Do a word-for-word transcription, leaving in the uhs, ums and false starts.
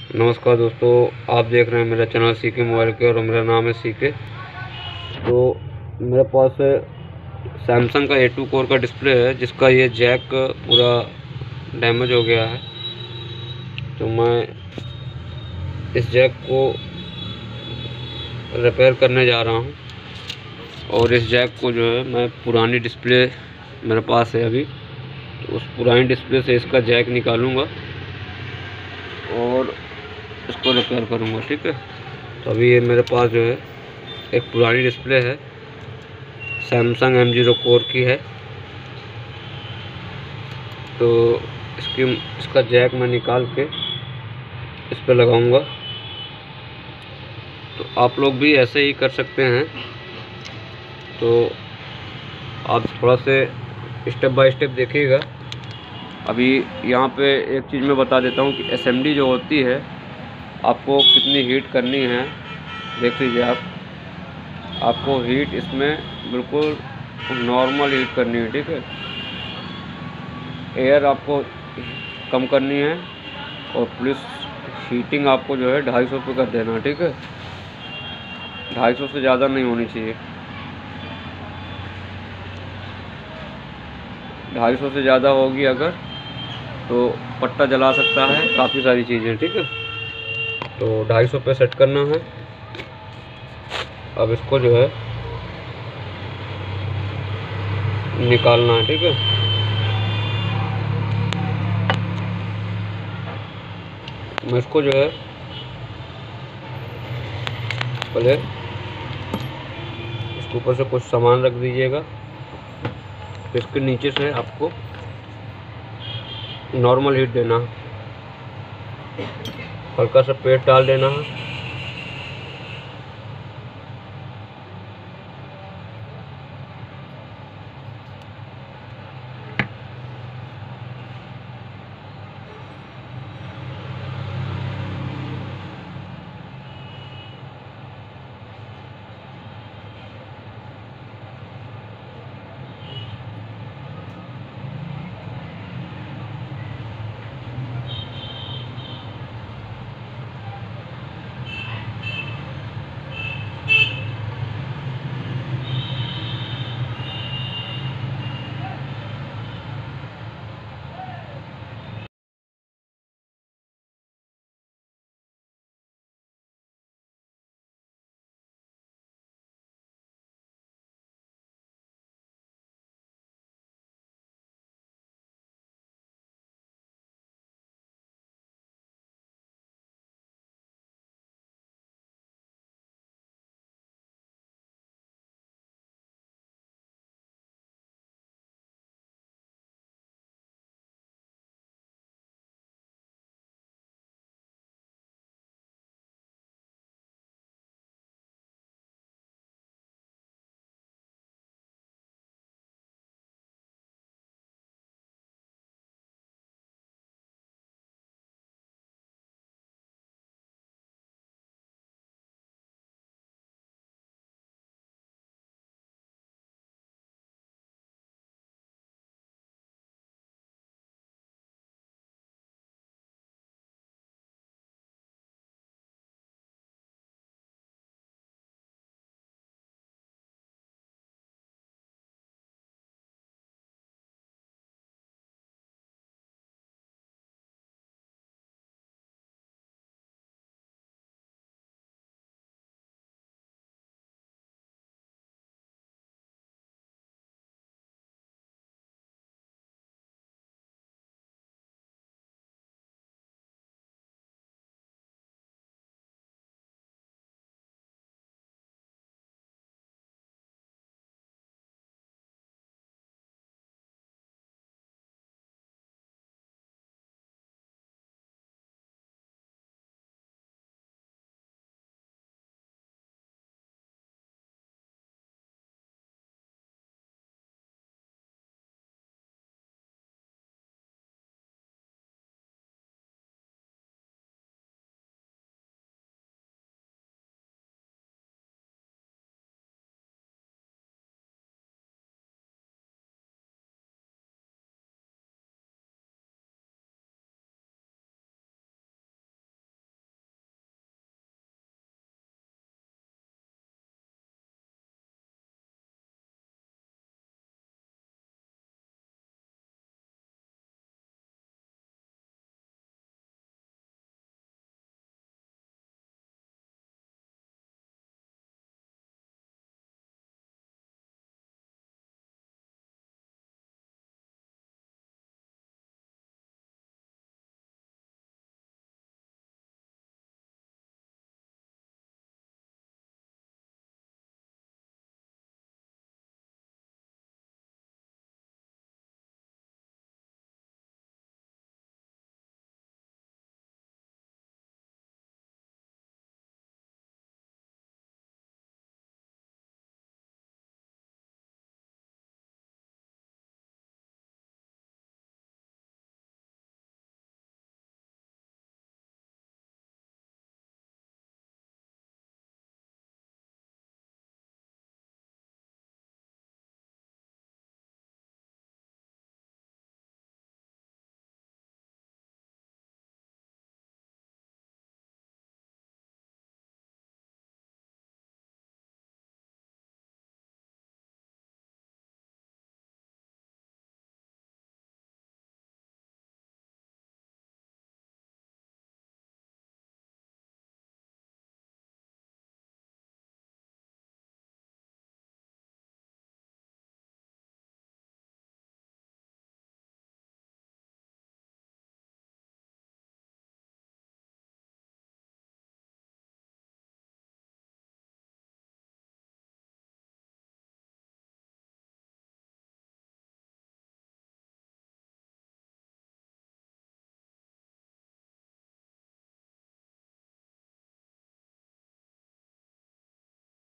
नमस्कार दोस्तों, आप देख रहे हैं मेरा चैनल सी के मोबाइल के और मेरा नाम है सी के। तो मेरे पास सैमसंग का ए टू कोर का डिस्प्ले है जिसका ये जैक पूरा डैमेज हो गया है। तो मैं इस जैक को रिपेयर करने जा रहा हूँ और इस जैक को जो है मैं पुरानी डिस्प्ले मेरे पास है अभी, तो उस पुरानी डिस्प्ले से इसका जैक निकालूँगा और इसको रिपेयर करूँगा। ठीक है, तो अभी ये मेरे पास जो है एक पुरानी डिस्प्ले है, सैमसंग एम जीरो कोर की है। तो इसकी इसका जैक मैं निकाल के इस पर लगाऊंगा। तो आप लोग भी ऐसे ही कर सकते हैं। तो आप थोड़ा से स्टेप बाय स्टेप देखिएगा। अभी यहाँ पे एक चीज़ मैं बता देता हूँ कि एस एम डी जो होती है आपको कितनी हीट करनी है। देख लीजिए आप, आपको हीट इसमें बिल्कुल नॉर्मल हीट करनी है। ठीक है, एयर आपको कम करनी है और प्लस हीटिंग आपको जो है ढाई सौ पे कर देना है। ठीक है, ढाई सौ से ज़्यादा नहीं होनी चाहिए। ढाई सौ से ज़्यादा होगी अगर तो पट्टा जला सकता है, काफ़ी सारी चीज़ें। ठीक है, तो ढाई सौ पे सेट करना है। अब इसको जो है निकालना है। ठीक है, मैं इसको जो है पहले इसके ऊपर से कुछ सामान रख दीजिएगा। तो इसके नीचे से आपको नॉर्मल हीट देना है, हल्का सा पेट डाल देना है